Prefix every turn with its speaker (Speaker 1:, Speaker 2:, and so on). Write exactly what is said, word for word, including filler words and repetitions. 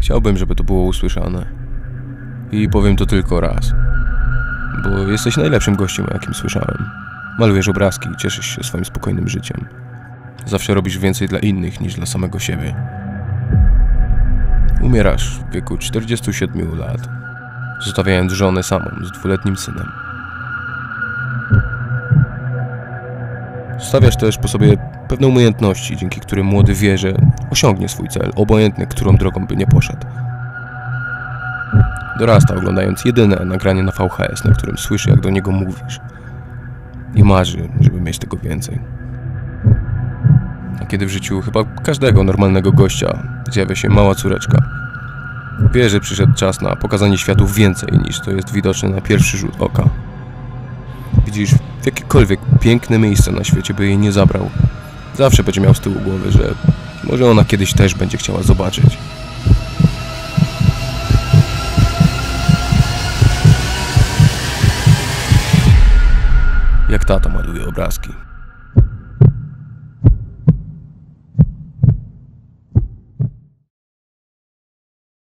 Speaker 1: Chciałbym, żeby to było usłyszane. I powiem to tylko raz. Bo jesteś najlepszym gościem, jakim słyszałem. Malujesz obrazki i cieszysz się swoim spokojnym życiem. Zawsze robisz więcej dla innych niż dla samego siebie. Umierasz w wieku czterdziestu siedmiu lat, zostawiając żonę samą z dwuletnim synem. Zostawiasz też po sobie pewne umiejętności, dzięki którym młody wie, że osiągnie swój cel, obojętnie którą drogą by nie poszedł. Dorasta, oglądając jedyne nagranie na V H S, na którym słyszy, jak do niego mówisz. I marzy, żeby mieć tego więcej. A kiedy w życiu chyba każdego normalnego gościa zjawia się mała córeczka, wie, że przyszedł czas na pokazanie światu więcej niż to jest widoczne na pierwszy rzut oka. Widzisz w jakiekolwiek piękne miejsce na świecie, by jej nie zabrał. Zawsze będzie miał z tyłu głowy, że może ona kiedyś też będzie chciała zobaczyć. Jak tata maluje obrazki.